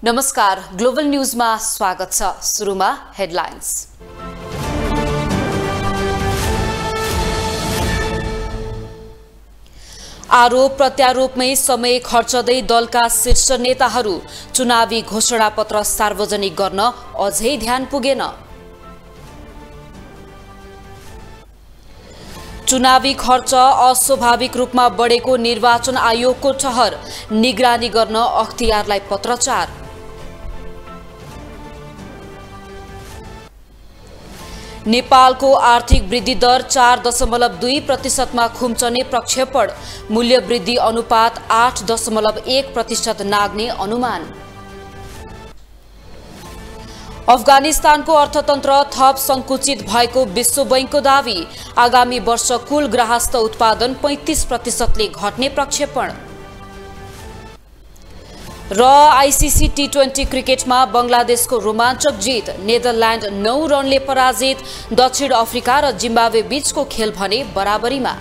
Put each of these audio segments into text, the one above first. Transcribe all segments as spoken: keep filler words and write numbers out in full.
नमस्कार, ग्लोबल न्यूजमा स्वागत छ। सुरुमा हेडलाइन्स। आरोप प्रत्यारोपमै समय खर्चदै दलका शीर्ष नेताहरू चुनावी घोषणापत्र सार्वजनिक गर्न अझै ध्यान पुगेन। चुनावी खर्च अस्वाभाविक रूपमा बढेको निर्वाचन आयोगको ठहर, निगरानी गर्न अख्तियारलाई पत्रचार। नेपालको आर्थिक वृद्धि दर चार दशमलव दुई प्रतिशतमा खुम्चने प्रक्षेपण, मूल्य वृद्धि अनुपात आठ दशमलव एक प्रतिशत नाग्ने अनुमान। अफगानिस्तानको अर्थतन्त्र थप संकुचित भएको विश्व बैंकको दावी, आगामी वर्ष कुल ग्राहस्थ उत्पादन पैंतीस प्रतिशतले घट्ने प्रक्षेपण। र आईसीसी टी ट्वेन्टी क्रिकेटमा बंगलादेशको रोमाञ्चक जित, नेदरल्यान्ड नौ रनले पराजित, दक्षिण अफ्रिका र जिम्बाब्वे बीचको खेल भने बराबरीमा।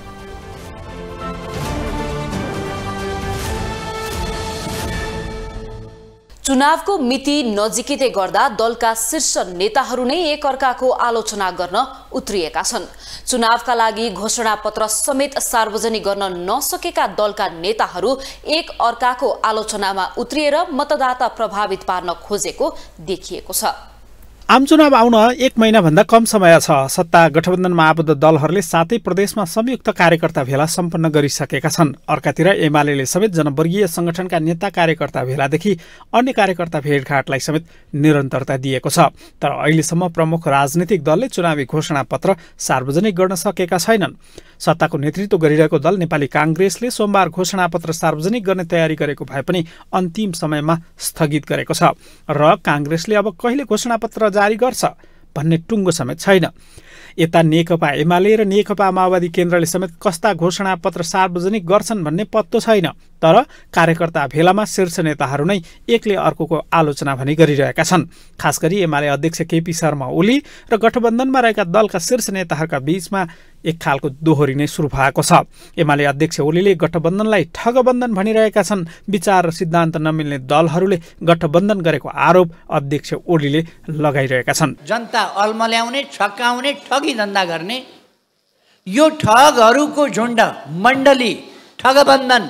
चुनावको मिति नजिकिँदै गर्दा दलका शीर्ष नेताहरू नै एक अर्काको आलोचना गर्न उत्रिएका छन्। चुनावका लागि घोषणापत्र समेत सार्वजनिक गर्न नसकेका दलका नेताहरू एक अर्काको आलोचनामा उत्रिएर मतदाता प्रभावित पार्न खोजेको देखिएको छ। आम चुनाव आउन एक महिना भन्दा कम समय छ। सत्ता गठबन्धनमा आबद्ध दलहरूले सातै प्रदेशमा संयुक्त कार्यकर्ता भेला सम्पन्न गरिसकेका छन्। अर्कातिर एमाले समेत जनवर्गीय संगठनका नेता कार्यकर्ता भेलादेखि अन्य कार्यकर्ता भेटघाटलाई समेत निरन्तरता दिएको छ। तर अहिलेसम्म प्रमुख राजनीतिक दलले चुनावी घोषणापत्र सार्वजनिक गर्न सकेका छैनन्। सत्ताको नेतृत्व गरिरहेको दल नेपाली कांग्रेसले सोमबार घोषणापत्र सार्वजनिक गर्ने तयारी गरेको भए पनि अन्तिम समयमा स्थगित गरेको छ र कांग्रेसले अब कहिले घोषणापत्र जारी गर्छ भन्ने टुङ्गो समेत छैन। यता नेकपा एमाले र नेकपा माओवादी केन्द्रले समेत कस्ता घोषणापत्र सार्वजनिक गर्छन् भन्ने पत्तो छैन। तर कार्यकर्ता भेलामा शीर्ष नेताहरू नै एकले अर्कोको आलोचना भने गरिरहेका छन्। खास गरी एमाले अध्यक्ष केपी शर्मा ओली र गठबन्धनमा रहेका दलका शीर्ष नेताहरूका बीचमा एक खालको दोहोरी नै सुरु भएको छ। एमाले अध्यक्ष ओलीले गठबन्धनलाई ठगबन्धन भनिरहेका छन्। विचार र सिद्धान्त नमिल्ने दलहरूले गठबन्धन गरेको आरोप अध्यक्ष ओलीले लगाइरहेका छन्। जनता अल्मल्याउने, छक्काउने, ठगी धन्दा गर्ने यो ठगहरूको झुण्ड, मण्डली, ठगबन्धन,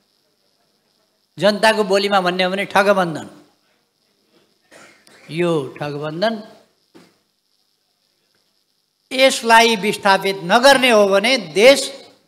जनताको बोलीमा भन्ने हो भने ठगबन्धन, यो ठगबन्धन यसलाई विस्थापित नगर्ने हो भने देश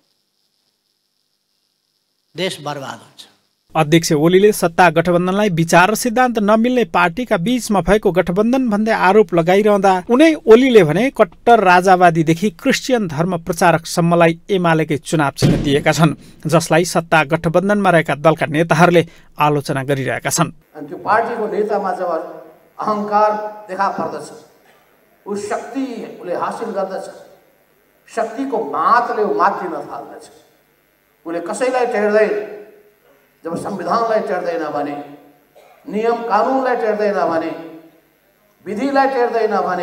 देश बर्बाद हुन्छ। अध्यक्ष ओलीले सत्ता गठबन्धनलाई विचार र सिद्धान्त नमिल्ने पार्टीका बीचमा भएको गठबन्धन भन्दै आरोप लगाइरहँदा उनै ओलीले भने कट्टर राजावादीदेखि क्रिस्चियन धर्म प्रचारकसम्मलाई एमालेकै चुनाव चिन्ह दिएका छन्, जसलाई सत्ता गठबन्धनमा रहेका दलका नेताहरूले आलोचना गरिरहेका छन्। त्यो पार्टीको नेतामा जब अहंकार देखा पर्दछ, ऊ शक्ति उसले हासिल गर्दछ, शक्तिको मातले ऊ मात्रिन थाल्दछ। उसले कसैलाई टेर्दैन, जब संविधानलाई टेर्दैन भने, नियम कानुनलाई टेर्दैन भने, विधिलाई टेर्दैन भने,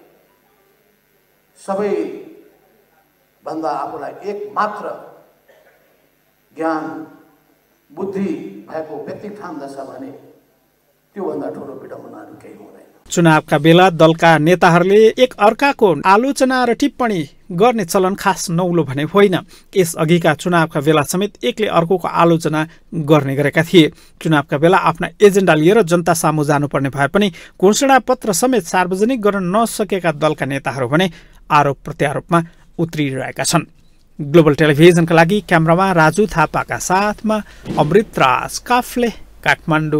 सबै भन्दा आफूलाई एक मात्र ज्ञान बुद्धि भएको व्यक्ति ठान्दछ भने त्योभन्दा ठुलो विडम्बनाहरू केही हुँदैन। चुनावका बेला दलका नेताहरूले एक अर्काको आलोचना र टिप्पणी गर्ने चलन खास नौलो भने होइन। यस अघिका चुनावका बेला समेत एकले अर्कोको आलोचना गर्ने गरेका थिए। चुनावका बेला आफ्ना एजेन्डा लिएर जनता सामु जानुपर्ने भए पनि घोषणापत्र समेत सार्वजनिक गर्न नसकेका दलका नेताहरू भने आरोप प्रत्यारोपमा उत्रिरहेका छन्। ग्लोबल टेलिभिजनका लागि क्यामेरामा राजु थापाका साथमा अमृत राज काफले, काठमाडौँ।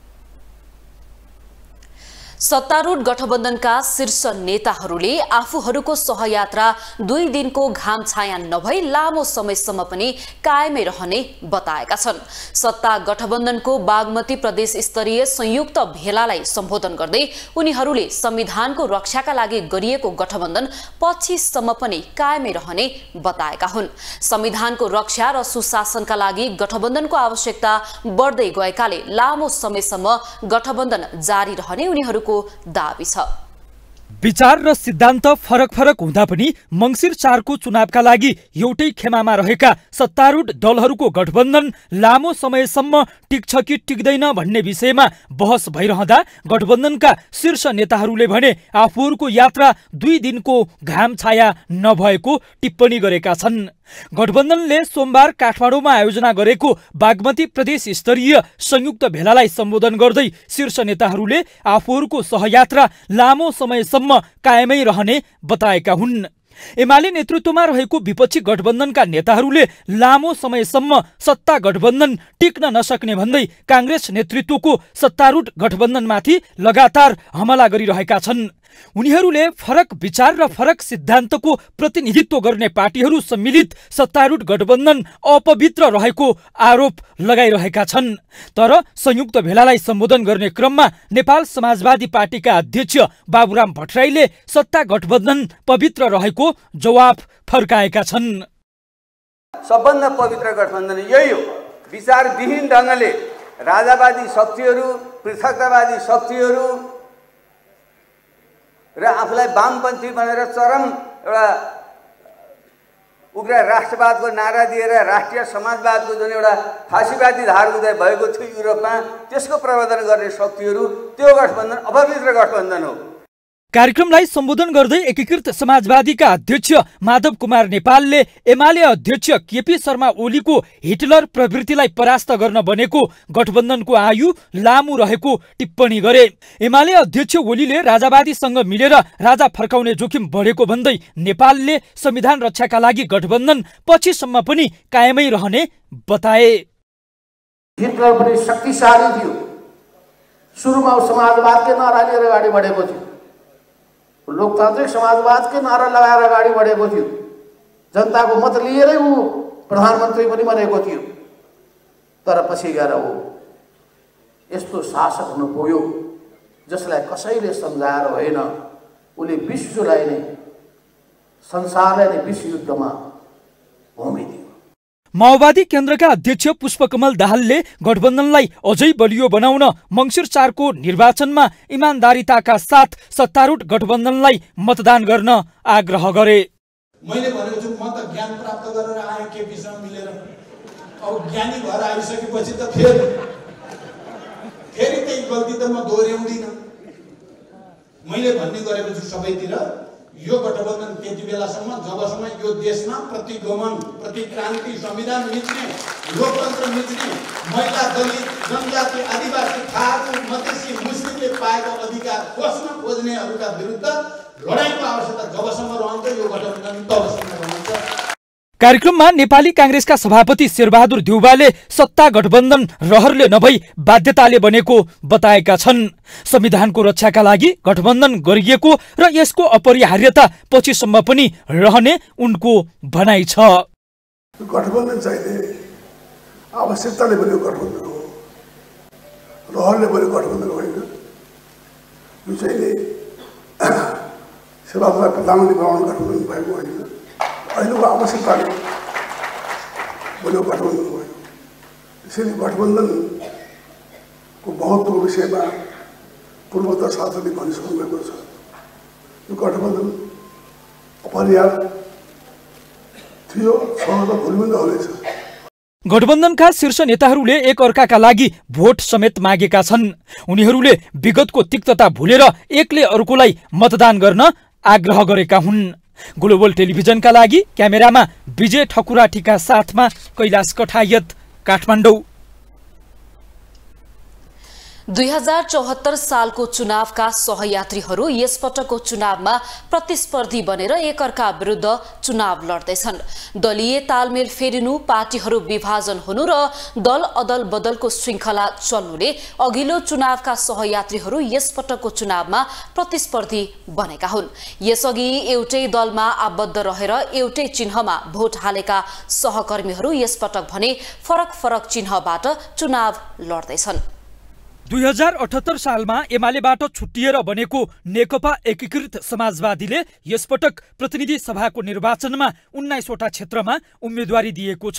सत्तारूढ गठबन्धनका शीर्ष नेताहरूले आफूहरूको सहयात्रा दुई दिनको घाम छाया नभई लामो समयसम्म पनि कायमै रहने बताएका छन्। सत्ता गठबन्धनको बागमती प्रदेश स्तरीय संयुक्त भेलालाई सम्बोधन गर्दै उनीहरूले संविधानको रक्षाका लागि गरिएको गठबन्धन पछिसम्म पनि कायमै रहने बताएका हुन्। संविधानको रक्षा र सुशासनका लागि गठबन्धनको आवश्यकता बढ्दै गएकाले लामो समयसम्म गठबन्धन जारी रहने उनीहरू दाबी छ। विचार र सिद्धान्त फरक फरक हुँदा पनि मङ्सिर चारको चुनावका लागि एउटै खेमामा रहेका सत्तारूढ दलहरूको गठबन्धन लामो समयसम्म टिक्छ कि टिक्दैन भन्ने विषयमा बहस भइरहँदा गठबन्धनका शीर्ष नेताहरूले भने आफूहरूको यात्रा दुई दिनको घाम छाया नभएको टिप्पणी गरेका छन्। गठबन्धनले सोमबार काठमाडौँमा आयोजना गरेको बागमती प्रदेश स्तरीय संयुक्त भेलालाई सम्बोधन गर्दै शीर्ष नेताहरूले आफूहरूको सहयात्रा लामो समयसम्म कायमै रहने बताएका हुन्। एमाले नेतृत्वमा रहेको विपक्षी गठबन्धनका नेताहरूले लामो समयसम्म सत्ता गठबन्धन टिक्न नसक्ने भन्दै काङ्ग्रेस नेतृत्वको सत्तारूढ गठबन्धनमाथि लगातार हमला गरिरहेका छन्। उनीहरूले फरक विचार र फरक सिद्धान्तको प्रतिनिधित्व गर्ने पार्टीहरू सम्मिलित सत्तारूढ गठबन्धन अपवित्र रहेको आरोप लगाइरहेका छन्। तर संयुक्त भेलालाई सम्बोधन गर्ने क्रममा नेपाल समाजवादी पार्टीका अध्यक्ष बाबुराम भट्टराईले सत्ता गठबन्धन पवित्र रहेको जवाफ फर्काएका छन्। सबभन्दा पवित्र गठबन्धन यही हो। विचारविहीन ढङ्गले राजावादी शक्तिहरू, पृथकतावादी शक्तिहरू र आफूलाई वामपन्थी भनेर चरम एउटा उग्र राष्ट्रवादको नारा दिएर राष्ट्रिय समाजवादको जुन एउटा फाँसीवादी धार उदय भएको थियो युरोपमा, त्यसको प्रवर्धन गर्ने शक्तिहरू, त्यो गठबन्धन अपवित्र गठबन्धन हो। कार्यक्रमलाई सम्बोधन गर्दै एकीकृत समाजवादीका अध्यक्ष माधव कुमार नेपालले एमाले अध्यक्ष केपी शर्मा ओलीको हिटलर प्रवृत्तिलाई परास्त गर्न बनेको गठबन्धनको आयु लामो रहेको टिप्पणी गरे। एमाले अध्यक्ष ओलीले राजावादीसँग मिलेर राजा फर्काउने जोखिम बढेको भन्दै नेपालले संविधान रक्षाका लागि गठबन्धन पछिसम्म पनि कायमै रहने बताए। हिटलर पनि शक्तिशाली थियो। सुरुमा समाजवादकै नारा लिएर अगाडि बढेको थियो, लोकतान्त्रिक समाजवाद के नारा लगाएर अगाडि बढेको थियो, जनताको मत लिएरै ऊ प्रधानमन्त्री पनि बनेको थियो। तर पछि गएर ऊ यस्तो शासक हुन पुग्यो जसलाई कसैले सम्झाएर होइन, उसले विश्वलाई नै संसारलाई नै विश्वयुद्धमा होमिदियो। माओवादी केन्द्रका अध्यक्ष पुष्पकमल दाहालले गठबन्धनलाई अझै बलियो बनाउन मङ्सिर चारको निर्वाचनमा इमान्दारिताका साथ सत्तारूढ गठबन्धनलाई मतदान गर्न आग्रह गरे। मैले भनेको छु, म त ज्ञान प्राप्त गरेर आएँ केपीसँग मिलेर। अब ज्ञानी भएर आइसकेपछि त फेरि फेरि त्यही गल्ती त म दोहोऱ्याउँदिनँ। मैले भन्ने गरेको छु सबैतिर, यो गठबन्धन त्यति बेलासम्म जबसम्म यो देशमा प्रतिगमन, प्रतिक्रान्ति, संविधान मिच्ने, लोकतन्त्र मिच्ने, महिला, दलित, जनजाति, आदिवासी, थारू, मधेसी, मुस्लिमले पाएको अधिकार खोज्न खोज्नेहरूका विरुद्ध लडाइँको आवश्यकता जबसम्म रहन्छ यो गठबन्धन तबसम्म रहन्छ। कार्यक्रममा नेपाली काङ्ग्रेसका सभापति शेरबहादुर देउवाले सत्ता गठबन्धन रहरले नभई बाध्यताले बनेको बताएका छन्। संविधानको रक्षाका लागि गठबन्धन गरिएको र यसको अपरिहार्यता पछिसम्म पनि रहने उनको भनाइ छ। गठबन्धन चाहिने आवश्यकताले बनेको गठबन्धन हो, रहरले बनेको गठबन्धन होइन। यो चाहिँ शेरबहादुरलाई प्रधानमन्त्री बनाउनु गठबन्धन भएको होइन, अहिलेको आवश्यकताले बनेको गठबन्धन होइन। त्यसैले गठबन्धनको महत्त्वको विषयमा पूर्वोत्तर शासकले भनिसक्नु भएको छ। यो गठबन्धन अपरिहार्य थियो, सहज भोलि पनि रहनेछ। गठबन्धनका शीर्ष नेताहरूले एक अर्काका लागि भोट समेत मागेका छन्। उनीहरूले विगतको तिक्तता भुलेर एकले अर्कोलाई मतदान गर्न आग्रह गरेका हुन्। ग्लोबल टेलिभिजनका लागि क्यामेरामा विजय ठकुराठीका साथमा कैलाश कठायत, काठमाडौँ। दुई हजार चौहत्तर सालको चुनावका सहयात्रीहरू यसपटकको चुनावमा प्रतिस्पर्धी बनेर एकअर्का विरुद्ध चुनाव लड्दैछन्। दलीय तालमेल फेरिनु, पार्टीहरू विभाजन हुनु र दल अदल बदलको श्रृङ्खला चल्नुले अघिल्लो चुनावका सहयात्रीहरू यसपटकको चुनावमा प्रतिस्पर्धी बनेका हुन्। यसअघि एउटै दलमा आबद्ध रहेर एउटै चिन्हमा भोट हालेका सहकर्मीहरू यसपटक भने फरक फरक चिन्हबाट चुनाव लड्दैछन्। दुई हजार अठहत्तर सालमा एमालेबाट छुट्टिएर बनेको नेकपा एकीकृत समाजवादीले यसपटक प्रतिनिधि सभाको निर्वाचनमा उन्नाइसवटा क्षेत्रमा उम्मेदवारी दिएको छ।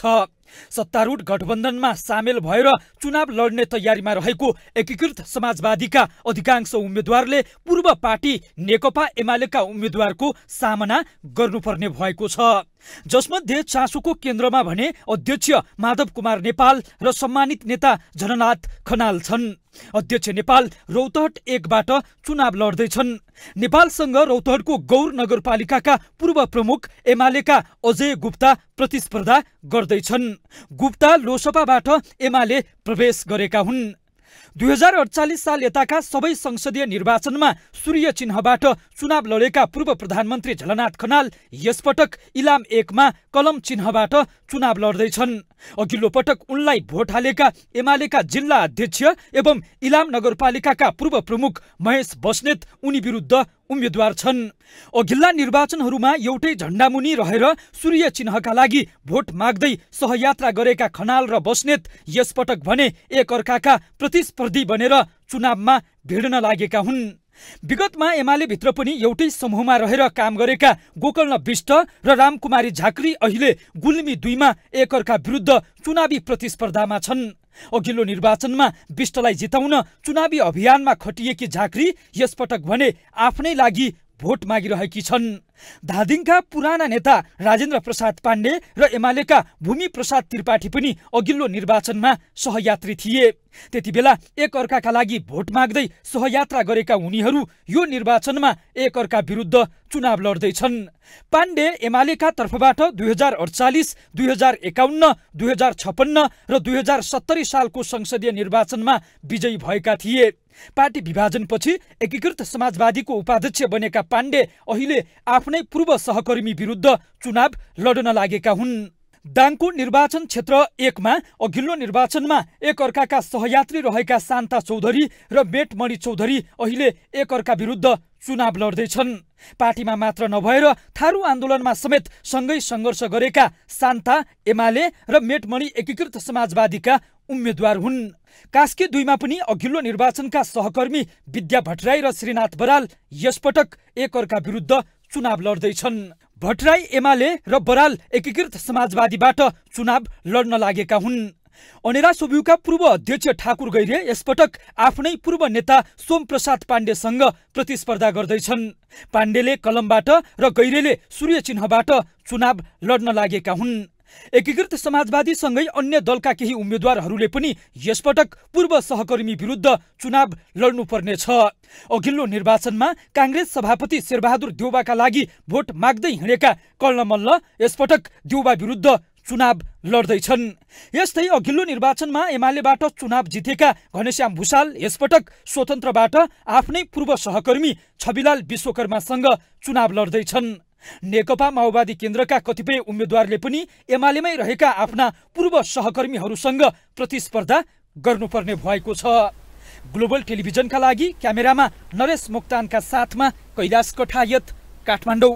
सत्तारूढ गठबन्धनमा सामेल भएर चुनाव लड्ने तयारीमा रहेको एकीकृत समाजवादीका अधिकांश उम्मेद्वारले पूर्व पार्टी नेकपा एमालेका उम्मेद्वारको सामना गर्नुपर्ने भएको छ, जसमध्ये चासोको केन्द्रमा भने अध्यक्ष माधव कुमार नेपाल र सम्मानित नेता जननाथ खनाल छन्। अध्यक्ष नेपाल रौतहट एकबाट चुनाव लड्दैछन्। नेपालसँग रौतहटको गौर नगरपालिकाका पूर्व प्रमुख एमालेका अजय गुप्ता प्रतिस्पर्धा गर्दैछन्। गुप्ता लोसपाबाट एमाले प्रवेश गरेका हुन्। दुई हजार अडचालिस साल यताका सबै संसदीय निर्वाचनमा सूर्य चिन्हबाट चुनाव लडेका पूर्व प्रधानमन्त्री झलनाथ खनाल यसपटक इलाम एकमा कलम चिन्हबाट चुनाव लड्दैछन्। अघिल्लो पटक उनलाई भोट हालेका एमालेका जिल्ला अध्यक्ष एवं इलाम नगरपालिकाका पूर्व प्रमुख महेश बस्नेत उनी विरुद्ध उम्मेद्वार छन्। अघिल्ला निर्वाचनहरूमा एउटै झण्डामुनि रहेर सूर्य चिन्हका लागि भोट माग्दै सहयात्रा गरेका खनाल र बस्नेत यसपटक भने एक अर्काका प्रतिस्पर्धी बनेर चुनावमा भिड्न लागेका हुन्। विगतमा एमाले भित्र पनि एउटै समूहमा रहेर काम गरेका गोकर्ण विष्ट र रामकुमारी झाँक्री अहिले गुल्मी दुईमा एकअर्का विरुद्ध चुनावी प्रतिस्पर्धामा छन्। अघिल्लो निर्वाचनमा विष्टलाई जिताउन चुनावी अभियानमा खटिएकी झाँक्री यसपटक भने आफ्नै लागि भोट मागिरहेकी छन्। धादिङका पुराना नेता राजेन्द्र प्रसाद पाण्डे र एमालेका भूमि प्रसाद त्रिपाठी पनि अघिल्लो निर्वाचनमा सहयात्री थिए। त्यति बेला एक अर्काका लागि भोट माग्दै सहयात्रा गरेका उनीहरू यो निर्वाचनमा एक अर्का विरुद्ध चुनाव लड्दैछन्। पाण्डे एमालेका तर्फबाट दुई हजार अडचालिस दुई हजार एकाउन्न दुई हजार छप्पन्न र दुई हजार सत्तरी सालको संसदीय निर्वाचनमा विजयी भएका थिए। पार्टी विभाजनपछि एकीकृत समाजवादीको उपाध्यक्ष बनेका पाण्डे अहिले आफ्नै पूर्व सहकर्मी विरुद्ध चुनाव लड्न लागेका हुन्। दाङको निर्वाचन क्षेत्र एकमा अघिल्लो निर्वाचनमा एक अर्काका सहयात्री रहेका शान्ता चौधरी र मेटमणि चौधरी अहिले एक अर्का विरुद्ध चुनाव लड्दैछन्। पार्टीमा मात्र नभएर थारू आन्दोलनमा समेत सँगै सङ्घर्ष गरेका शान्ता एमाले र मेटमणि एकीकृत समाजवादीका उम्मेद्वार हुन्। कास्की दुईमा पनि अघिल्लो निर्वाचनका सहकर्मी विद्या भट्टराई र श्रीनाथ बराल यसपटक एक अर्का विरुद्ध चुनाव लड्दैछन्। भट्टराई एमाले र बराल एकीकृत समाजवादीबाट चुनाव लड्न लागेका हुन्। अनेरा सोब्युका पूर्व अध्यक्ष ठाकुर गैरे यसपटक आफ्नै पूर्व नेता सोमप्रसाद पाण्डेसँग प्रतिस्पर्धा गर्दैछन्। पाण्डेले कलमबाट र गैरेले सूर्य चिन्हबाट चुनाव लड्न लागेका हुन्। एकीकृत समाजवादीसँगै अन्य दलका केही उम्मेद्वारहरूले पनि यसपटक पूर्व सहकर्मी विरुद्ध चुनाव लड्नुपर्नेछ। अघिल्लो निर्वाचनमा काङ्ग्रेस सभापति शेरबहादुर देउबाका लागि भोट माग्दै हिँडेका कर्णमल्ल यसपटक देउबा विरुद्ध चुनाव लड्दैछन्। यस्तै अघिल्लो निर्वाचनमा एमालेबाट चुनाव जितेका घनश्याम भूषाल यसपटक स्वतन्त्रबाट आफ्नै पूर्व सहकर्मी छविलाल विश्वकर्मासँग चुनाव लड्दैछन्। नेकपा माओवादी केन्द्रका कतिपय उम्मेद्वारले पनि एमालेमै रहेका आफ्ना पूर्व सहकर्मीहरूसँग प्रतिस्पर्धा गर्नुपर्ने भएको छ। ग्लोबल टेलिभिजनका लागि क्यामेरामा नरेश मोक्तानका साथमा कैलाश कठायत, काठमाडौँ।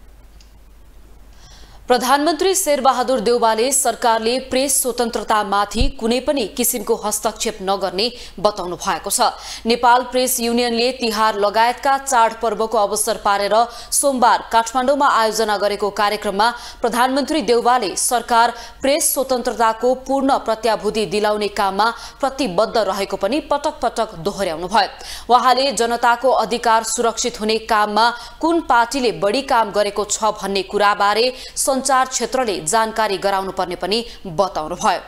प्रधानमन्त्री शेरबहादुर देउबाले सरकारले प्रेस स्वतन्त्रतामाथि कुनै पनि किसिमको हस्तक्षेप नगर्ने बताउनु भएको छ। नेपाल प्रेस युनियनले तिहार लगायतका चाडपर्वको अवसर पारेर सोमबार काठमाडौँमा आयोजना गरेको कार्यक्रममा प्रधानमन्त्री देउबाले सरकार प्रेस स्वतन्त्रताको पूर्ण प्रत्याभूति दिलाउने काममा प्रतिबद्ध रहेको पनि पटक पटक दोहोर्याउनु भयो। उहाँले जनताको अधिकार सुरक्षित हुने काममा कुन पार्टीले बढी काम गरेको छ भन्ने कुराबारे सञ्चार क्षेत्रले जानकारी गराउनु पर्ने पनि बताउनु भयो।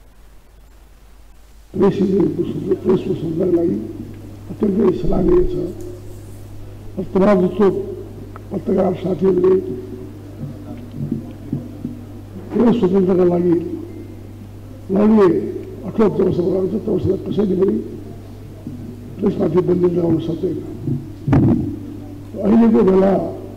प्रेसको सञ्चारको लागि अत्यन्तै सराहनीय छ। तमाम जस्तो पत्रकार साथीहरूले प्रेस स्वतन्त्रका लागि लड्ने अठहत्तर वर्ष भएको छ, तब कसैले पनि प्रेसमाथि बन्दी लगाउन सक्दैन। अहिलेको बेला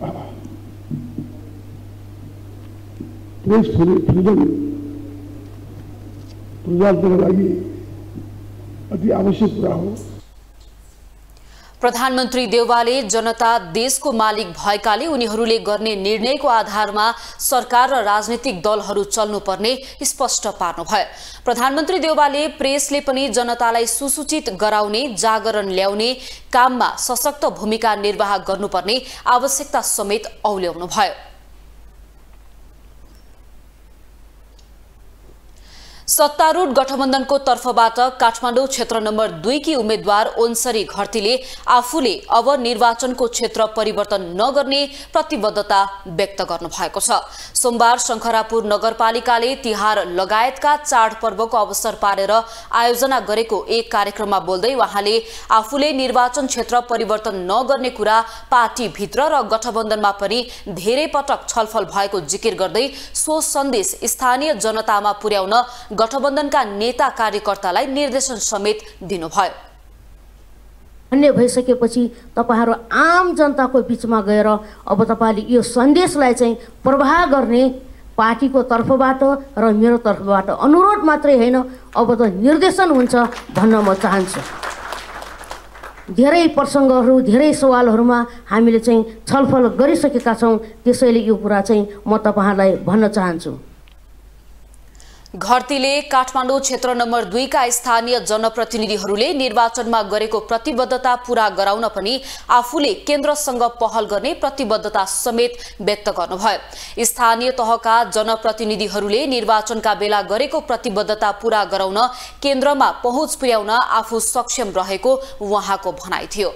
प्रेस फ्रिडम प्रजातन्त्रका लागि अति आवश्यक कुरा हो। प्रधानमन्त्री देउबाले जनता देशको मालिक भएकाले उनीहरूले गर्ने निर्णयको आधारमा सरकार र राजनीतिक दलहरू चल्नुपर्ने स्पष्ट पार्नुभयो। प्रधानमन्त्री देउबाले प्रेसले पनि जनतालाई सुसूचित गराउने, जागरण ल्याउने काममा सशक्त भूमिका निर्वाह गर्नुपर्ने आवश्यकता समेत औल्याउनुभयो। सत्तारूढ गठबन्धनको तर्फबाट काठमाडौँ क्षेत्र नम्बर दुई की उम्मेद्वार ओन्सरी घरतीले आफूले अब निर्वाचनको क्षेत्र परिवर्तन नगर्ने प्रतिबद्धता व्यक्त गर्नुभएको छ। सोमबार शंखरापुर नगरपालिकाले तिहार लगायतका चाडपर्वको अवसर पारेर आयोजना गरेको एक कार्यक्रममा बोल्दै उहाँले आफूले निर्वाचन क्षेत्र परिवर्तन नगर्ने कुरा पार्टीभित्र र गठबन्धनमा पनि धेरै पटक छलफल भएको जिकिर गर्दै सो सन्देश स्थानीय जनतामा पुर्याउन गठबन्धनका नेता कार्यकर्तालाई निर्देशन समेत दिनुभयो। अन्य भइसकेपछि तपाईहरु आम जनताको बीचमा गएर अब तपाईले यो सन्देशलाई चाहिँ प्रवाह गर्ने पार्टीको तर्फबाट र मेरो तर्फबाट अनुरोध मात्रै हैन अब त निर्देशन हुन्छ भन्न म चाहन्छु। धेरै प्रसंगहरू धेरै सवालहरूमा हामीले चाहिँ छलफल गरिसकेका छौं, त्यसैले यो कुरा चाहिँ म तपाईहरुलाई भन्न चाहन्छु। घरतीले काठमाडौँ क्षेत्र नम्बर दुई का स्थानीय जनप्रतिनिधिहरूले निर्वाचनमा गरेको प्रतिबद्धता पूरा गराउन पनि आफूले केन्द्रसँग पहल गर्ने प्रतिबद्धता समेत व्यक्त गर्नुभयो। स्थानीय तहका जनप्रतिनिधिहरूले निर्वाचनका बेला गरेको प्रतिबद्धता पूरा गराउन केन्द्रमा पहुँच पुर्याउन आफू सक्षम रहेको उहाँको भनाइ थियो।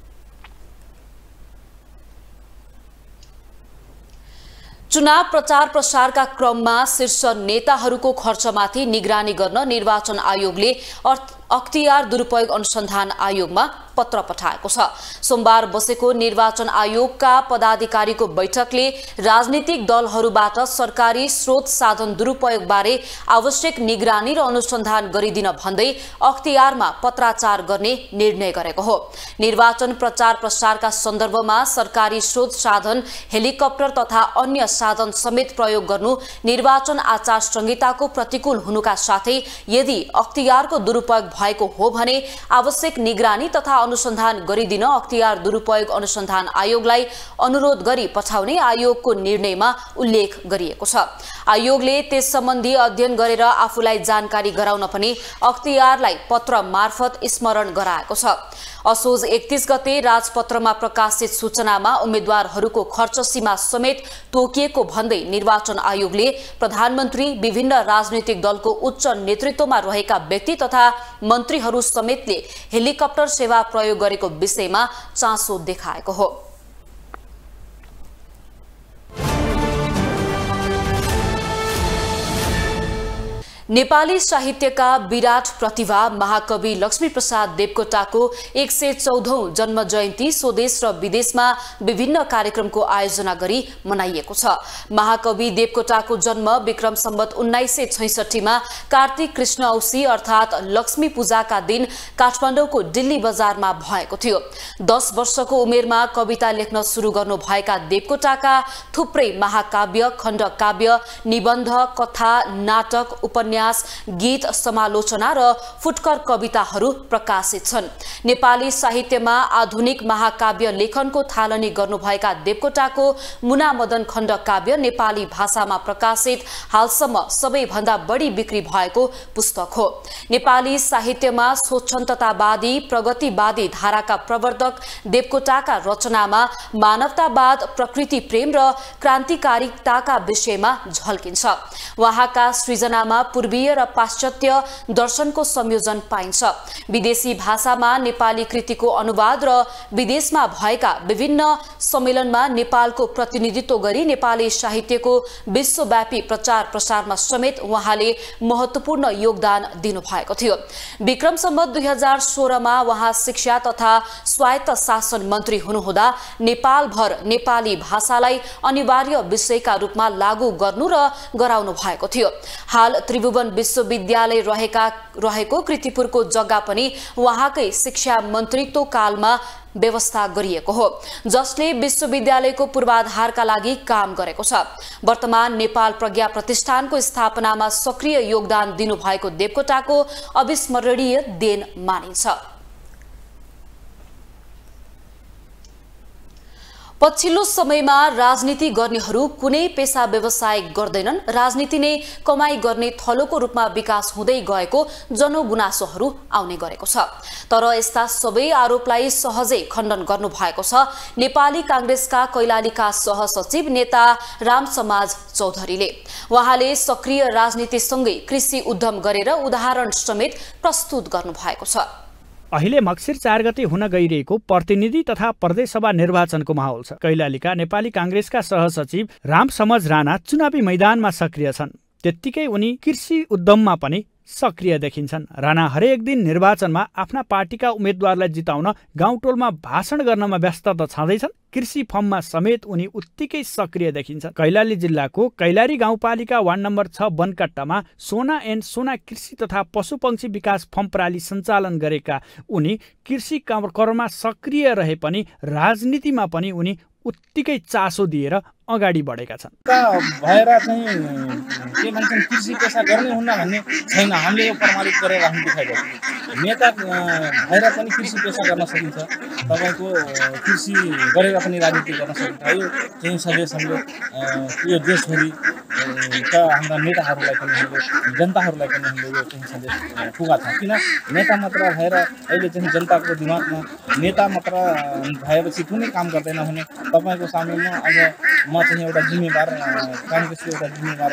चुनाव प्रचार प्रसारका क्रममा शीर्ष नेताहरूको खर्चमाथि निगरानी गर्न निर्वाचन आयोगले अख्तियार दुरुपयोग अनुसन्धान आयोगमा पत्र पठाएको छ। सोमबार बसेको निर्वाचन आयोगका पदाधिकारीको बैठकले राजनीतिक दलहरूबाट सरकारी स्रोत साधन दुरुपयोग बारे आवश्यक निगरानी र अनुसन्धान गरिदिन भन्दै अख्तियारमा पत्राचार गर्ने निर्णय गरेको हो। निर्वाचन प्रचार प्रसारका सन्दर्भमा सरकारी स्रोत साधन, हेलिकप्टर तथा अन्य साधन समेत प्रयोग गर्नु निर्वाचन आचार संहिताको प्रतिकूल हुनुका साथै यदि अख्तियारको दुरुपयोग भएको हो भने आवश्यक निगरानी तथा अनुसन्धान गरिदिन अख्तियार दुरुपयोग अनुसन्धान आयोगलाई अनुरोध गरी पठाउने आयोगको निर्णयमा उल्लेख गरिएको छ। आयोगले त्यस सम्बन्धी अध्ययन गरेर आफूलाई जानकारी गराउन पनि अख्तियारलाई पत्र मार्फत स्मरण गराएको छ। असोज एकतीस गते राजपत्रमा प्रकाशित सूचनामा उम्मेद्वारहरूको खर्च सीमा समेत तोकिएको भन्दै निर्वाचन आयोगले प्रधानमन्त्री, विभिन्न राजनीतिक दलको उच्च नेतृत्वमा रहेका व्यक्ति तथा मन्त्रीहरू समेतले हेलिकप्टर सेवा प्रयोग गरेको विषयमा चासो देखाएको हो। नेपाली साहित्यका विराट प्रतिभा महाकवि लक्ष्मीप्रसाद देवकोटाको एक सय चौधौं जन्म जयन्ती स्वदेश र विदेशमा विभिन्न कार्यक्रमको आयोजना गरी मनाइएको छ। महाकवि देवकोटाको जन्म विक्रम सम्वत उन्नाइस सय छैसठी मा कार्तिक कृष्ण औसी अर्थात लक्ष्मी पूजाका दिन काठमाडौँको दिल्ली बजारमा भएको थियो। दस वर्षको उमेरमा कविता लेख्न सुरु गर्नु भएका देवकोटाका थुप्रै महाकाव्य, खण्डकाव्य, निबन्ध, कथा, नाटक, उपन्यास, गीत, समालोचना र फुटकर कविताहरू प्रकाशित छन्। नेपाली साहित्यमा आधुनिक महाकाव्य लेखनको थालनी गर्नुभएका देवकोटाको मुना मदन खण्डकाव्य नेपाली भाषामा प्रकाशित हालसम्म सबैभन्दा बढी बिक्री भएको पुस्तक हो। नेपाली साहित्यमा स्वच्छन्दतावादी, प्रगतिवादी धाराका प्रवर्तक देवकोटाका रचनामा मानवतावाद, प्रकृति प्रेम र क्रान्तिकारिताका विषयमा झल्किन्छ। उहाँका सृजनामा पूर्वीय र पाश्चात्य दर्शनको संयोजन पाइन्छ। विदेशी भाषामा नेपाली कृतिको अनुवाद र विदेशमा भएका विभिन्न सम्मेलनमा नेपालको प्रतिनिधित्व गरी नेपाली साहित्यको विश्वव्यापी प्रचार प्रसारमा समेत उहाँले महत्वपूर्ण योगदान दिनुभएको थियो। विक्रम सम्वत दुई हजार सोह्र मा उहाँ शिक्षा तथा स्वायत्त शासन मन्त्री हुनुहुँदा नेपालभर नेपाली भाषालाई अनिवार्य विषयका रूपमा लागू गर्नु र गराउनु भएको थियो। हाल त्रिभुवन विश्वविद्यालय रहेका रहेको कृतिपुरको जग्गा पनि उहाँकै शिक्षा मन्त्रीत्व कालमा व्यवस्था गरिएको हो, जसले विश्वविद्यालयको पूर्वाधारका लागि काम गरेको छ। वर्तमान नेपाल प्रज्ञा प्रतिष्ठानको स्थापनामा सक्रिय योगदान दिनुभएको देवकोटाको अविस्मरणीय देन मानिन्छ। पछिल्लो समयमा राजनीति गर्नेहरू कुनै पेशा व्यवसाय गर्दैनन्, राजनीति नै कमाई गर्ने थलोको रूपमा विकास हुँदै गएको जनगुनासोहरू आउने गरेको छ। तर यस्ता सबै आरोपलाई सहजै खण्डन गर्नुभएको छ नेपाली कांग्रेसका कैलालीका सहसचिव नेता रामसमाज चौधरीले। उहाँले सक्रिय राजनीतिसँगै कृषि उद्यम गरेर उदाहरण समेत प्रस्तुत गर्नुभएको छ। अहिले मक्सिर चार गते हुन गइरहेको प्रतिनिधि तथा प्रदेशसभा निर्वाचनको माहौल छ। कैलालीका नेपाली कांग्रेसका सहसचिव रामसमाज राणा चुनावी मैदानमा सक्रिय छन्, त्यत्तिकै उनी कृषि उद्यममा पनि सक्रिय देखिन्छन्। राणा हरेक दिन निर्वाचनमा आफ्ना पार्टीका उम्मेद्वारलाई जिताउन गाउँटोलमा भाषण गर्नमा व्यस्त त छँदैछन्, कृषि फर्ममा समेत उनी उत्तिकै सक्रिय देखिन्छन्। कैलाली जिल्लाको कैलाली गाउँपालिका वार्ड नम्बर छ बनकट्टामा सोना एन्ड सोना कृषि तथा पशुपक्षी विकास फर्म प्रणाली सञ्चालन गरेका उनी कृषि कर्ममा सक्रिय रहे पनि राजनीतिमा पनि उनी उत्तिकै चासो दिएर अगाडि बढेका छन्। भएर चाहिँ के भन्छन् कृषि पेसा गर्ने हुन्न भन्ने छैन, हामीले यो प्रमाणित गरेर हामी देखाइरहेको छौँ। नेता भएर पनि कृषि पेसा गर्न सकिन्छ, तपाईँको कृषि गरेर पनि राजनीति गर्न सकिन्छ। यो चाहिँ सन्देश हामीले यो देशभरिका हाम्रा नेताहरूलाई पनि हामीले जनताहरूलाई पनि हामीले यो चाहिँ सन्देश पुगा छ। किन नेता मात्र भएर अहिले चाहिँ जनताको दिमागमा नेता मात्र भएपछि कुनै काम गर्दैन भने तपाईँको सामूमा अब म चाहिँ एउटा जिम्मेवार काङ्ग्रेसको एउटा जिम्मेवार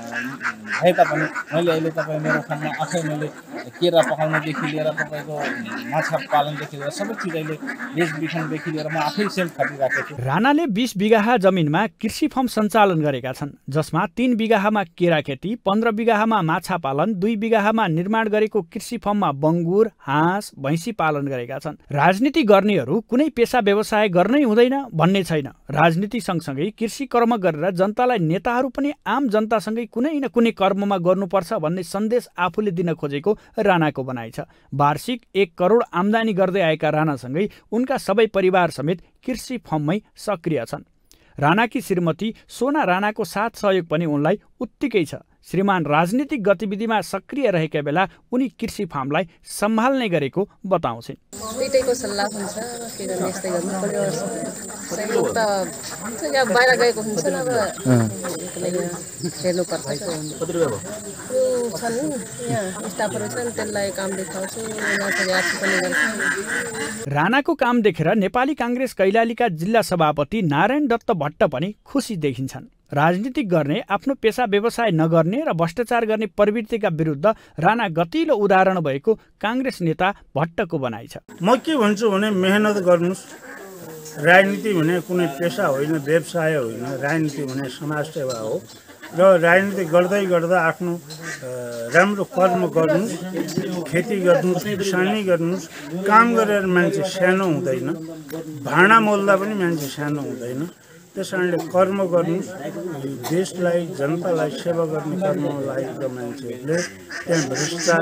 भए तापनि मैले अहिले तपाईँ मेरो ठाउँमा आफै मैले केरा पकाउनदेखि लिएर तपाईँको माछा पालनदेखि लिएर सबै चिज अहिले बेचबिखनदेखि लिएर म आफै सेल्फ खटिराखेको छु। राणाले बीस बिघा जमिनमा कृषि फर्म सञ्चालन गरेका छन्, जसमा तीन बिघामा केरा खेती, पन्ध्र बिघामा माछा पालन, दुई बिघामा निर्माण गरेको कृषि फर्ममा बङ्गुर, हाँस, भैँसी पालन गरेका छन्। राजनीति गर्नेहरू कुनै पेसा व्यवसाय गर्नै हुँदैन भन्ने छैन। राजनीति सँगसँगै कृषि कर्म गरेर जनतालाई नेताहरू पनि आम जनतासँगै कुनै न कुनै कर्ममा गर्नुपर्छ भन्ने सन्देश आफूले दिन खोजेको राणाको भनाइ छ। वार्षिक एक करोड आम्दानी गर्दै आएका राणासँगै उनका सबै परिवार समेत कृषि फर्ममै सक्रिय छन्। राणाकी श्रीमती सोना राणाको साथ सहयोग पनि उनलाई उत्तिकै छ। श्रीमान राजनीतिक गतिविधिमा सक्रिय रहेका बेला उनी कृषि फार्मलाई सम्हाल्ने गरेको बताउँछिन्। दुईटैको सल्लाह हुन्छ, के गर्ने यस्तै गर्नु पर्यो। सहयोग त हुन्छ, यहाँ बाहिर गएको हुन्छ नि, अब हेर्नुपर्छ। छन् यहाँ स्टाफहरू छन्, त्यसलाई काम देखाउँछु, पनि गर्छ। राणाको काम देखेर नेपाली कांग्रेस कैलालीका जिल्ला सभापति नारायण दत्त भट्ट पनि खुसी देखिन्छन्। राजनीति गर्ने, आफ्नो पेसा व्यवसाय नगर्ने र भ्रष्टाचार गर्ने प्रवृत्तिका विरुद्ध राणा गतिलो उदाहरण भएको कांग्रेस नेता भट्टको भनाइ छ। म के भन्छु भने मेहनत गर्नुस्, राजनीति भने कुनै पेसा होइन, व्यवसाय होइन, राजनीति भने समाज सेवा हो र राजनीति गर्दै गर्दा आफ्नो राम्रो कर्म गर्नुस्, खेती गर्नुस्, किसानी गर्नुस्। काम गरेर मान्छे सानो हुँदैन, भाँडा मोल्दा पनि मान्छे सानो हुँदैन। त्यस कारणले कर्म गर्नुस्, देशलाई जनतालाई सेवा गर्ने कर्म लागेको मान्छेहरूले त्यहाँ भ्रष्टाचार,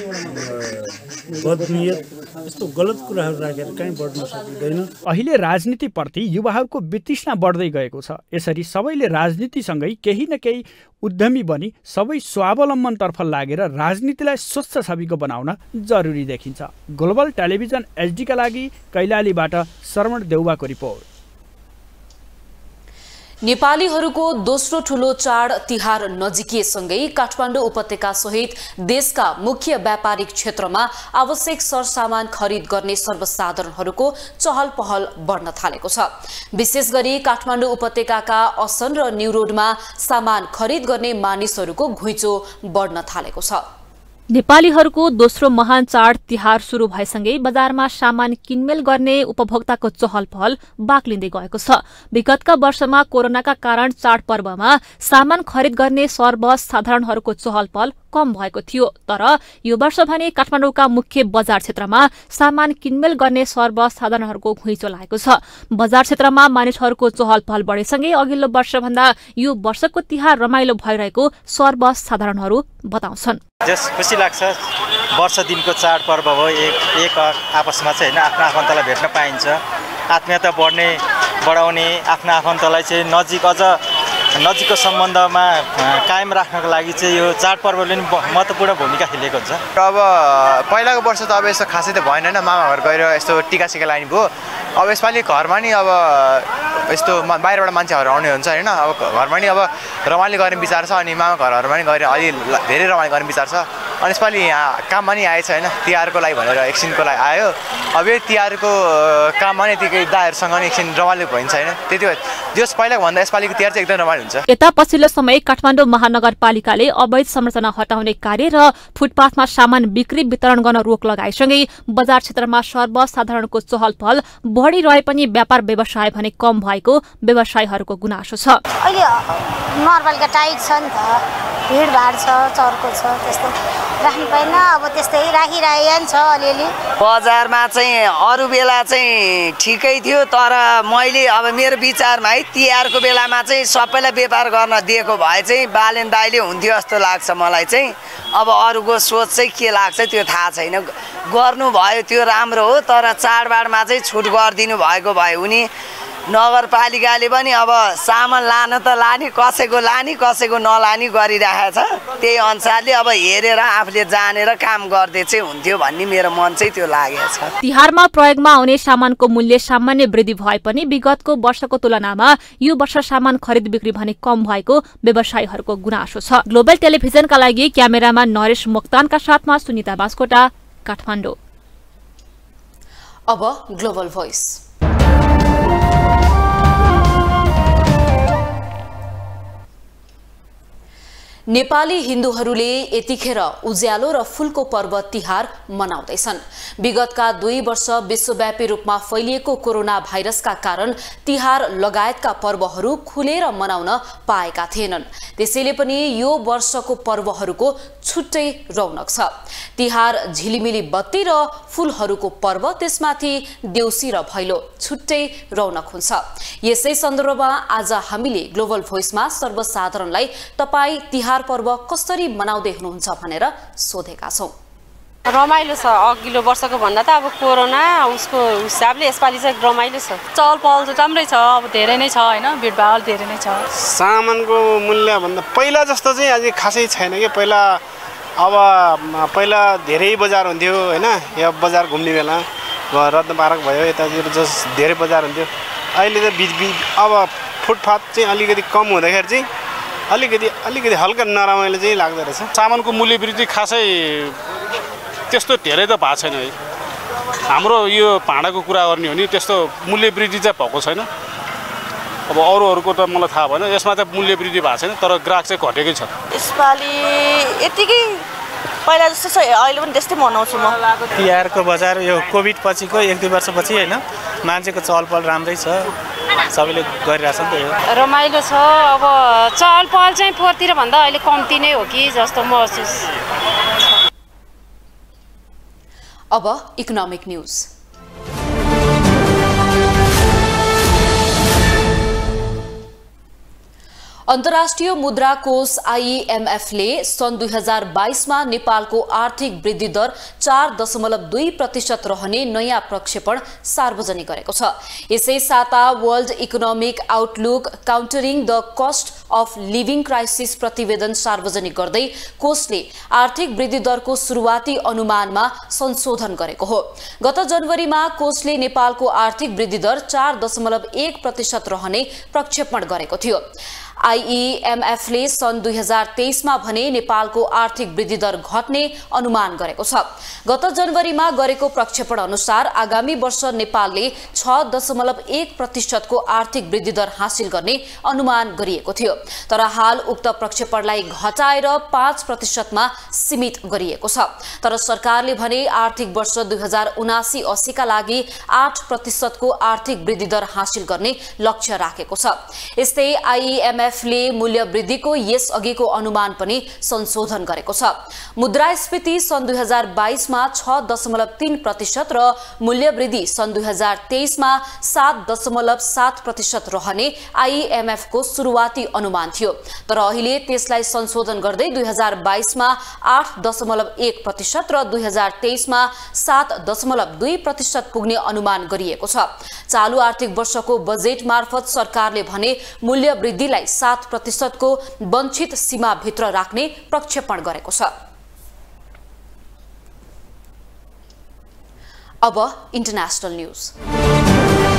बदनियत यस्तो गलत कुराहरू राखेर कहीँ बढ्न सकिँदैन। अहिले राजनीतिप्रति युवाहरूको वितृष्णा बढ्दै गएको छ। यसरी सबैले राजनीतिसँगै केही न केही उद्यमी बनी सबै स्वावलम्बनतर्फ लागेर राजनीतिलाई स्वच्छ छविको बनाउन जरुरी देखिन्छ। ग्लोबल टेलिभिजन एचडीका लागि कैलालीबाट शरवण देउवाको रिपोर्ट। नेपालीहरूको दोस्रो ठूलो चाड तिहार नजिकिएसँगै काठमाडौँ उपत्यका सहित देशका मुख्य व्यापारिक क्षेत्रमा आवश्यक सरसामान खरिद गर्ने सर्वसाधारणहरूको चहल पहल बढ्न थालेको छ। विशेष गरी काठमाडौँ उपत्यकाका असन र न्यू रोडमा सामान खरिद गर्ने मानिसहरूको घुइँचो बढ्न थालेको छ। नेपालीहरूको दोस्रो महान चाड तिहार सुरु भएसँगै बजारमा सामान किनमेल गर्ने उपभोक्ताको चहल पहल बाक्लिँदै गएको छ। विगतका वर्षमा कोरोनाका कारण चाडपर्वमा सामान खरिद गर्ने सर्वसाधारणहरूको चहल पहल कम भएको थियो, तर यो वर्ष भने काठमाडौँका मुख्य बजार क्षेत्रमा सामान किनमेल गर्ने सर्वसाधारणहरूको घुइँचो लागेको छ। बजार क्षेत्रमा मानिसहरूको चहल पहल बढेसँगै अघिल्लो वर्षभन्दा यो वर्षको तिहार रमाइलो भइरहेको सर्वसाधारणहरू बताउँछन्। खुसी लाग्छ, वर्ष दिनको चाडपर्व हो, एक एक आपसमा चाहिँ होइन आफ्नो आफन्तलाई भेट्न पाइन्छ, आत्मीयता बढ्ने बढाउने, आफ्नो आफन्तलाई चाहिँ नजिक अझ नजिकको सम्बन्धमा कायम राख्नको लागि चाहिँ यो चाडपर्वले पनि महत्त्वपूर्ण भूमिका खेलेको हुन्छ। अब पहिलाको वर्ष त अब यस्तो खासै त भएन होइन, मामा घर गएर यस्तो टिका सिका लगाइने भयो। अब यसपालि घरमा नि अब यस्तो बाहिरबाट मान्छेहरू आउने हुन्छ होइन अब घरमा नि अब रमाइलो गर्ने विचार छ अनि मामा घरहरूमा नि गएर अलि धेरै रमाइलो गर्ने विचार छ अनि यसपालि यहाँ काममा नि आएछ होइन तिहारको लागि भनेर एकछिनको लागि आयो अब यो तिहारको काममा नि यतिकै दाहरूसँग नि एकछिन रमाइलो भइन्छ होइन त्यति भए जस पहिलाको भन्दा यसपालिको तिहार चाहिँ एकदम रमाइलो हुन्छ। यता पछिल्लो समय काठमाडौँ महानगरपालिकाले अवैध संरचना हटाउने कार्य र फुटपाथमा सामान बिक्री वितरण गर्न रोक लगाएसँगै बजार क्षेत्रमा सर्वसाधारणको चहल पहल बढी रहे पनि व्यापार व्यवसाय भने कम भएको व्यवसायीहरूको गुनासो छ। अहिले नगरपालिका टाइट छ नि त भिडभाड छ चर्को छ त्यस्तो राख्नु पाएन अब त्यस्तै राखिरहेको छ अलिअलि। बजारमा चाहिँ अरू बेला चाहिँ ठिकै थियो तर मैले अब मेरो विचारमा है तिहारको बेलामा चाहिँ सबैलाई व्यापार गर्न दिएको भए चाहिँ बालेन दाइले हुन्थ्यो जस्तो लाग्छ मलाई चाहिँ। अब अरूको सोच चाहिँ के लाग्छ त्यो थाहा छैन गर्नुभयो त्यो राम्रो हो तर चाडबाडमा चाहिँ छुट गरिदिनु भएको भए उनी नगरपालिकाले पनि अब सामान लान त लाने कसैको लाने कसैको नलाने गरिरहेछ त्यही अनुसारले अब हेरेर आफूले जानेर काम गर्दै चाहिँ हुन्थ्यो भन्ने मेरो मन चाहिँ त्यो लागेको छ। तिहारमा प्रयोगमा आउने सामानको मूल्य सामान्य वृद्धि भए पनि विगतको वर्षको तुलनामा यो वर्ष सामान खरिद बिक्री भने कम भएको व्यवसायीहरूको गुनासो छ। ग्लोबल टेलिभिजनका लागि क्यामेरामा नरेश मोक्तानका साथमा सुनिता बास्कोटा काठमाडौँ। अब ग्लोबल भोइस। नेपाली हिन्दूहरूले यतिखेर उज्यालो र फूलको पर्व तिहार मनाउँदैछन्। विगतका दुई वर्ष विश्वव्यापी रूपमा फैलिएको कोरोना भाइरसका कारण तिहार लगायतका पर्वहरू खुलेर मनाउन पाएका थिएनन्। त्यसैले पनि यो वर्षको पर्वहरूको छुट्टै रौनक छ। तिहार झिलिमिली बत्ती र फूलहरूको पर्व त्यसमाथि देउसी र भैलो छुट्टै रौनक हुन्छ। यसै सन्दर्भमा आज हामीले ग्लोबल भोइसमा सर्वसाधारणलाई तपाई तिहार पर्व कसरी मनाउँदै हुनुहुन्छ भनेर सोधेका छौं। रमाइलो छ अघिल्लो वर्षको भन्दा त अब कोरोना उसको हिसाबले यसपालि चाहिँ रमाइलो छ। चहल पहल चाहिँ राम्रै छ अब धेरै नै छ होइन भिडभाड धेरै नै छ। सामानको मूल्य भन्दा पहिला जस्तो चाहिँ अझै खासै छैन कि पहिला अब पहिला धेरै बजार हुन्थ्यो होइन यहाँ बजार घुम्ने बेला रत्न पार्क भयो यतातिर जस धेरै बजार हुन्थ्यो अहिले त बिच बिच अब फुटपाथ चाहिँ अलिकति कम हुँदाखेरि चाहिँ अलिकति अलिकति हल्का नरमाइलो चाहिँ लाग्दो रहेछ। सामानको मूल्य वृद्धि खासै त्यस्तो धेरै त भएको छैन है। हाम्रो यो भाँडाको कुरा गर्ने हो नि त्यस्तो मूल्य वृद्धि चाहिँ भएको छैन। अब अरूहरूको त मलाई थाहा भएन यसमा चाहिँ मूल्य वृद्धि भएको छैन तर ग्राहक चाहिँ घटेकै छ। यसपालि यतिकै पहिला जस्तो छ अहिले पनि त्यस्तै मनाउँछु म। तिहारको बजार यो कोभिड पछिको एक दुई वर्षपछि होइन मान्छेको चहल पहल राम्रै छ सबैले गरिरहेछ नि त यो रमाइलो छ। अब चहल पहल चाहिँ पोहोरतिर भन्दा अहिले कम्ती नै हो कि जस्तो महसुस। अब इकोनोमिक न्यूज। अन्तर्राष्ट्रिय मुद्रा कोष आईएमएफले सन् दुई हजार बाइसमा नेपालको आर्थिक वृद्धि दर चार दशमलव दुई प्रतिशत रहने नयाँ प्रक्षेपण सार्वजनिक गरेको छ। यसै साता world economic outlook countering the cost of living crisis प्रतिवेदन सार्वजनिक गर्दै कोषले आर्थिक वृद्धि दरको सुरुवाती अनुमानमा संशोधन गरेको हो। गत जनवरीमा कोषले नेपालको आर्थिक वृद्धि दर चार दशमलव एक प्रतिशत रहने प्रक्षेपण गरेको थियो। आईईएमएफले सन् दुई हजार तेइसमा भने नेपालको आर्थिक वृद्धि दर घट्ने अनुमान गरेको छ। गत जनवरीमा गरेको प्रक्षेपण अनुसार आगामी वर्ष नेपालले छ दशमलव एक प्रतिशतको आर्थिक वृद्धि दर हासिल गर्ने अनुमान गरिएको थियो तर हाल उक्त प्रक्षेपणलाई घटाएर पाँच प्रतिशतमा सीमित गरिएको छ। तर सरकारले भने आर्थिक वर्ष दुई हजार उनासी अस्सीका लागि आठ प्रतिशतको आर्थिक वृद्धि दर हासिल गर्ने लक्ष्य राखेको छ। यस्तै आईईएमएफ ले मूल्य वृद्धिको यस अघिको अनुमान पनि संशोधन गरेको छ। मुद्रास्फीति सन् दुई हजार बाइसमा छ दशमलव तीन प्रतिशत र मूल्य वृद्धि सन् दुई हजार तेइसमा सात दशमलव सात प्रतिशत रहने आईएमएफ को सुरुवाती अनुमान थियो तर अहिले त्यसलाई संशोधन गर्दै दुई हजार बाइसमा आठ दशमलव एक प्रतिशत र दुई हजार तेइसमा सात दशमलव दुई प्रतिशत पुग्ने अनुमान गरिएको छ। चालू आर्थिक वर्षको बजेट मार्फत सरकारले भने मूल्य वृद्धिलाई सात प्रतिशतको वञ्चित सीमाभित्र राख्ने प्रक्षेपण गरेको छ। अब इन्टरनेशनल न्यूज।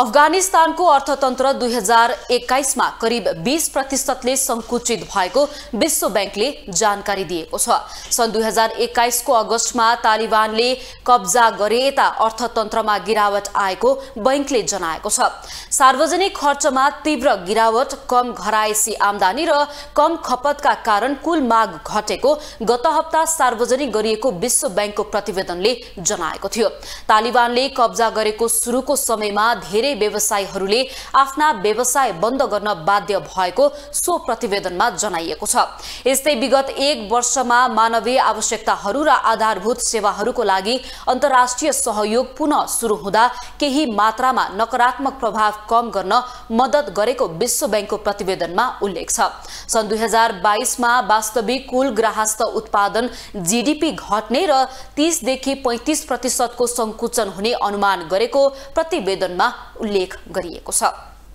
अफगानिस्तानको अर्थतन्त्र दुई हजार एक्काइसमा करिब बीस प्रतिशतले संकुचित भएको विश्व बैंकले जानकारी दिएको छ। सन् दुई हजार एक्काइसको अगस्तमा तालिबानले कब्जा गरे यता अर्थतन्त्रमा गिरावट आएको बैंकले जनाएको छ। सार्वजनिक खर्चमा तीव्र गिरावट, कम घरायसी आमदानी र कम खपतका कारण कुल माग घटेको गत हप्ता सार्वजनिक गरिएको विश्व बैंकको प्रतिवेदनले जनाएको थियो। तालिबानले कब्जा गरेको सुरुको समयमा धेरै व्यवसायीहरूले आफ्ना व्यवसाय बन्द गर्न बाध्य भएको सो प्रतिवेदनमा जनाइएको छ। यस्तै विगत एक वर्षमा मानवीय आवश्यकताहरू र आधारभूत सेवाहरूको लागि अन्तर्राष्ट्रिय सहयोग पुनः सुरु हुँदा केही मात्रामा नकारात्मक प्रभाव कम गर्न मद्दत गरेको विश्व बैंकको प्रतिवेदनमा उल्लेख छ। सन् दुई हजार बाइसमा वास्तविक कुल ग्राहस्थ उत्पादन जीडीपी घट्ने र तीस देखि पैंतीस प्रतिशतको संकुचन हुने अनुमान गरेको प्रतिवेदनमा उल्लेख गरिएको छ।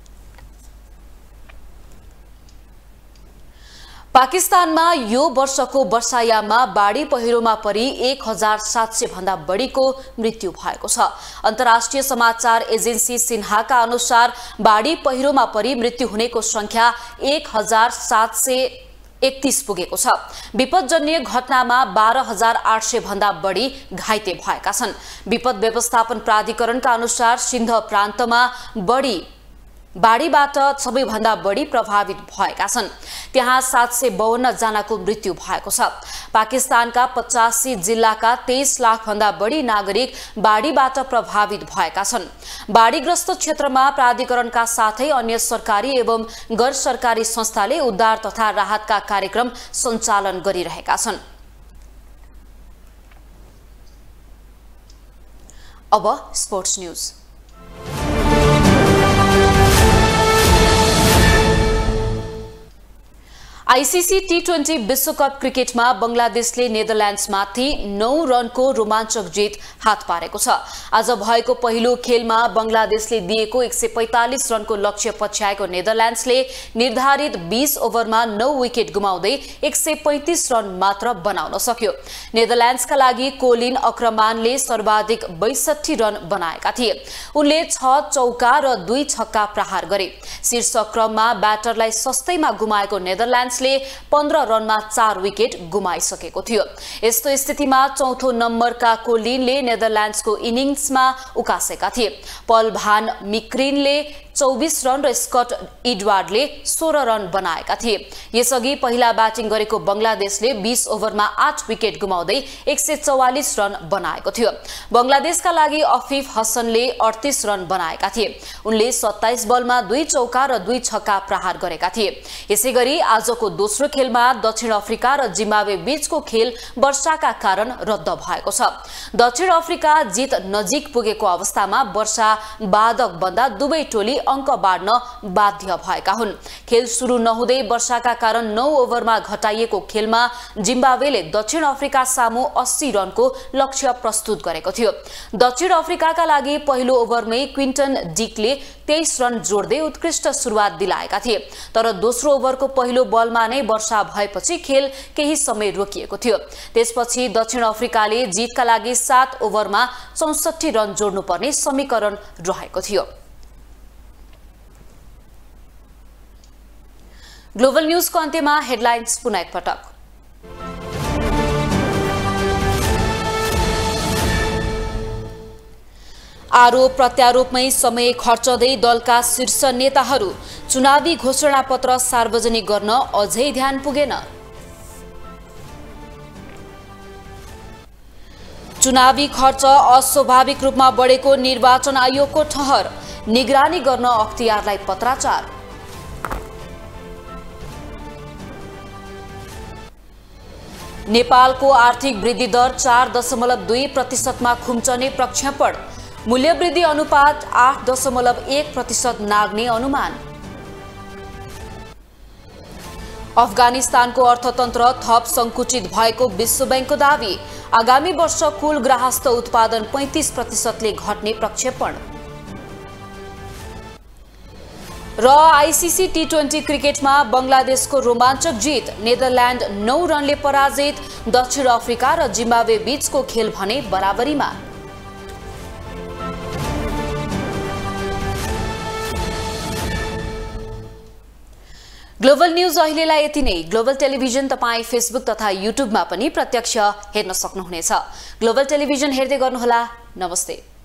पाकिस्तानमा यो वर्षको वर्षायाममा बाढी पहिरोमा परि एक हजार सात सय भन्दा बढीको मृत्यु भएको छ। अन्तर्राष्ट्रिय समाचार एजेन्सी सिन्हाका अनुसार बाढी पहिरोमा परि मृत्यु हुनेको संख्या एक हजार सात सय एकतीस पुगेको छ। विपदजन्य घटनामा बाह्र हजार आठ सय भन्दा बढी घाइते भएका छन्। विपद व्यवस्थापन प्राधिकरणका अनुसार सिन्ध प्रान्तमा बढी बाढीबाट सबैभन्दा बढी प्रभावित भएका छन्। त्यहाँ सात सय बावन्न जनाको मृत्यु भएको छ। पाकिस्तानका पचासी जिल्लाका तेइस लाख भन्दा बढी नागरिक बाढीबाट प्रभावित भएका छन्। बाढीग्रस्त क्षेत्रमा प्राधिकरणका साथै अन्य सरकारी एवं गैर सरकारी संस्थाले उद्धार तथा राहतका कार्यक्रम सञ्चालन गरिरहेका छन्। अब sports news. ICC T twenty विश्वकप क्रिकेटमा बंगलादेशले नेदरल्यान्ड्समाथि नौ रनको रोमाञ्चक जित हात पारेको छ। आज भएको पहिलो खेलमा बंगलादेशले दिएको एक सय पैंतालीस रनको लक्ष्य पछ्याएको नेदरल्यान्ड्सले निर्धारित बीस ओभरमा नौ विकेट गुमाउँदै एक सय पैंतीस रन मात्र बनाउन सक्यो। नेदरल्यान्ड्सका लागि कोलिन अक्रमानले सर्वाधिक बैसठी रन बनाएका थिए। उनले छ चौका र दुई छक्का प्रहार गरे। शीर्ष क्रममा ब्याटरलाई सस्तैमा गुमाएको नेदरल्यान्ड्स पन्ध्र रनमा चार विकेट गुमाइसकेको थियो। यस्तो स्थितिमा चौथो नम्बरका कोलिनले नेदरल्यान्ड्सको इनिङ्समा उकासेका थिए। पल भान मिक्रिनले चौबीस रन र स्कट इडवार्डले सोह्र रन बनाएका थिए। यसअघि पहिला ब्याटिङ गरेको बंगलादेशले बीस ओभरमा आठ विकेट गुमाउँदै एक सय चौवालीस रन बनाएको थियो। बंगलादेशका लागि अफिफ हसनले अडतीस रन बनाएका थिए। उनले सत्ताइस बलमा दुई चौका र दुई छक्का प्रहार गरेका थिए। यसैगरी आजको दोस्रो खेलमा दक्षिण अफ्रिका र जिम्बाब्वे बीचको खेल वर्षाका कारण रद्द भएको छ। दक्षिण अफ्रिका जित नजिक पुगेको अवस्थामा वर्षा बाधक बन्दा दुवै टोली अंक बाड्न बाध्य भएका हुन्। खेल सुरु नहुँदै वर्षाका कारण नौ ओभरमा घटाइएको खेलमा जिम्बाब्वेले दक्षिण अफ्रिका सामु अस्सी रनको लक्ष्य प्रस्तुत गरेको थियो। दक्षिण अफ्रिकाका लागि पहिलो ओभरमै क्विन्टन डिकले तेइस रन जोड्दै उत्कृष्ट सुरुवात दिलाएका थिए। तर दोस्रो ओभरको पहिलो बलमा नै वर्षा भएपछि खेल केही समय रोकिएको थियो। त्यसपछि दक्षिण अफ्रिकाले जितका लागि सात ओभरमा चौसठी रन जोड्नुपर्ने समीकरण रहेको थियो। ग्लोबल न्यूजको अन्त्यमा हेडलाइन्स पुनः एकपटक। आरोप प्रत्यारोपमै समय खर्चदै दलका शीर्ष नेताहरू, चुनावी घोषणापत्र सार्वजनिक गर्न अझै ध्यान पुगेन। चुनावी खर्च अस्वाभाविक रूपमा बढेको निर्वाचन आयोगको ठहर, निगरानी गर्न अख्तियारलाई पत्राचार। नेपालको आर्थिक वृद्धि दर चार दशमलव दुई प्रतिशतमा खुम्चने प्रक्षेपण, मूल्यवृद्धि अनुपात आठ दशमलव एक प्रतिशत नाग्ने अनुमान। अफगानिस्तानको अर्थतन्त्र थप संकुचित भएको विश्व बैंकको दावी, आगामी वर्ष कुल ग्राहस्थ उत्पादन पैंतीस प्रतिशतले घट्ने प्रक्षेपण। र आईसीसी टी ट्वेन्टी क्रिकेटमा बंगलादेशको रोमाञ्चक जित, नेदरल्यान्ड नौ रनले पराजित, दक्षिण अफ्रिका र जिम्बाब्वे बीचको खेल भने बराबरीमा। ग्लोबल न्यूज अहिलेलाई यति नै। ग्लोबल टेलिभिजन तपाईँ फेसबुक तथा युट्युबमा पनि प्रत्यक्ष हेर्न सक्नुहुनेछ। ग्लोबल टेलिभिजन हेर्दै गर्नुहोला। नमस्ते।